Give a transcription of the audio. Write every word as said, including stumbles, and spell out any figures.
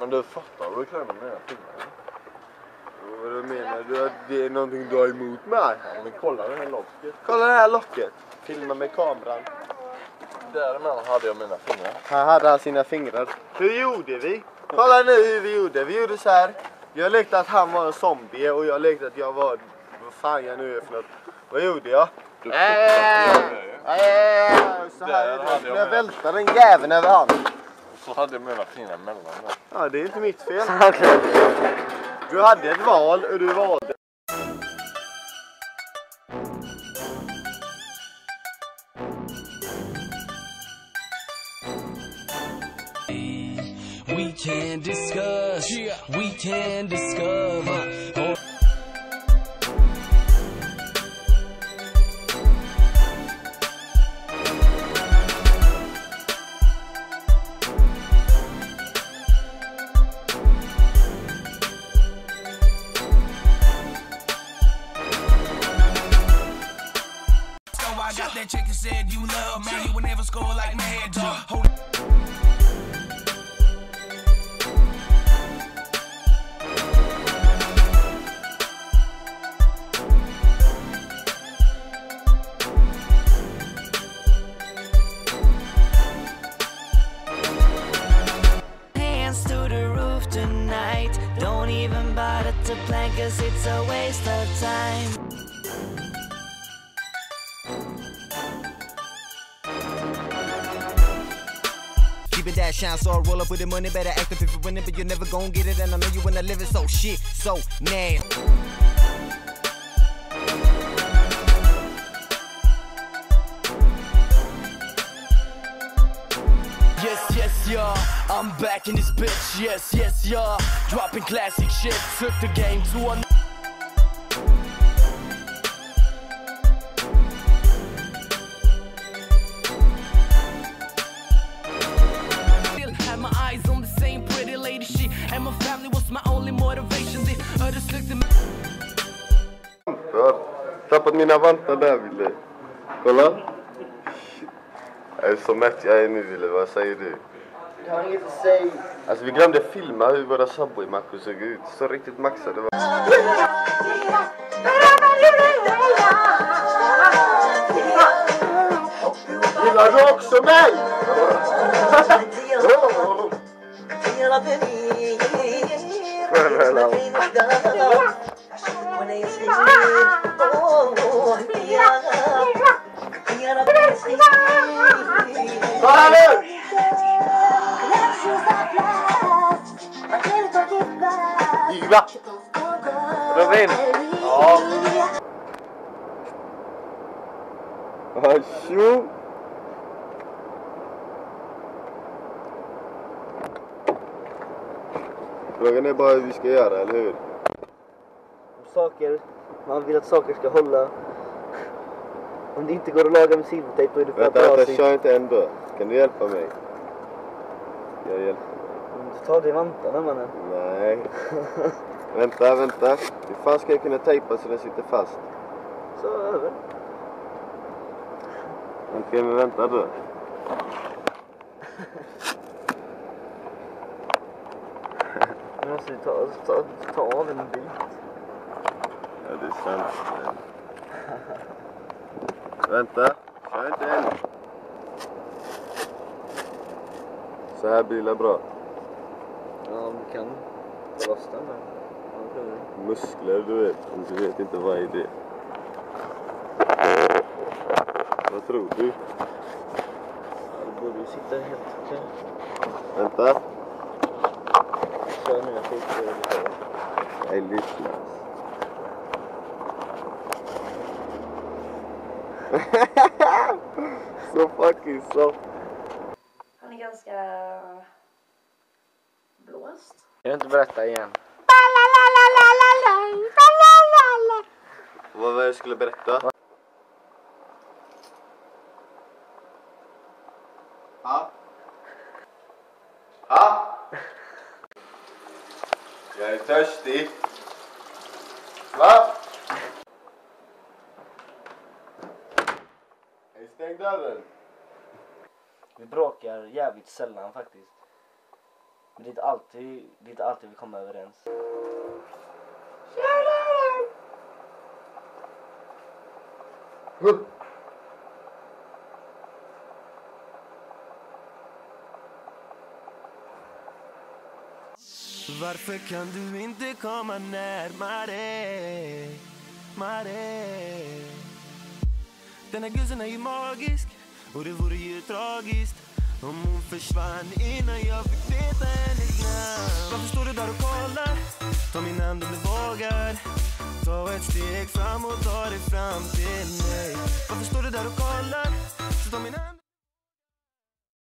Men du fattar vad du klämmer med filmen? Vad du menar du att det är någonting du har emot mig? Men kolla det här locket. Kolla det här locket. Filma med kameran. Däremellan hade jag mina fingrar. Här hade han sina fingrar. Hur gjorde vi? Kolla nu hur vi gjorde. Vi gjorde så här. Jag lekte att han var en zombie och jag lekte att jag var... Vad fan jag nu är för något. Vad gjorde jag? Du äh, äh, så här är det. Jag, jag vältade en jäveln över han. Så hade jag mina fingrar mellan där. Ja, det är inte mitt fel. Du hade ett val och du valde. We can discuss, we can discover. Oh. I got that chick that said you love me. You would never score like me. Hold hands to the roof tonight. Don't even bother to plan, cause it's a waste of time. Keep it that shine, so I roll up with the money. Better act up if you win it, but you're never gonna get it. And I know you wanna live it, so shit, so nah. Yes, yes, yeah, I'm back in this bitch. Yes, yes, yeah, dropping classic shit. Took the game to a... And my family was my only motivation. They understood the... Jag har tappat mina vantar där, Ville. Kolla. Jag är så mätt jag är nu, Ville. Vad säger du? Jag har inget att säga. Alltså vi glömde filma hur våra Subway-mackor såg ut. Så riktigt maxade var. Gillar du också mig? Kolla nu! Ygla! Robin! Ja! Tjo! Frågan är bara hur vi ska göra, eller hur? Saker, man vill att saker ska hålla. Om det inte går att laga med silvertejp, då är det för att vänta, dra vänta, sig. kör inte ändå. Kan du hjälpa mig? Jag hjälper dig. Ta det i vantarna, mannen. Nej. Vänta, vänta. Hur fan ska jag kunna tejpa så den sitter fast? Så över. Okej, men vänta då. Nu måste vi ta, ta, ta av en bit. Ja, det är sant. Vänta, kör inte än. Så här blir det bra. Ja, vi kan ta loss den där. Ja, muskler, du vet. Du vet inte vad är det. Vad tror du? Ja, det borde ju sitta helt okej. Vänta. Kör nu, jag skiter i det. Jag är lyssnas. Så fucking soft. Han är ganska blåst. Jag vill inte berätta igen. Vad var det jag skulle berätta? Ja? Ja? Jag är törstig. Va? Hej, stäng dörren. Vi bråkar jävligt sällan faktiskt. Men det är inte alltid, det är inte alltid vi kommer överens. Varför kan du inte komma närmare, närmare? Den här guzzen är ju magisk, och det vore ju tragiskt om hon försvann innan jag fick veta hennes namn. Varför står du där och kollar? Ta min hand om du vågar. Ta ett steg fram och ta dig fram till mig. Varför står du där och kollar? Så ta min hand.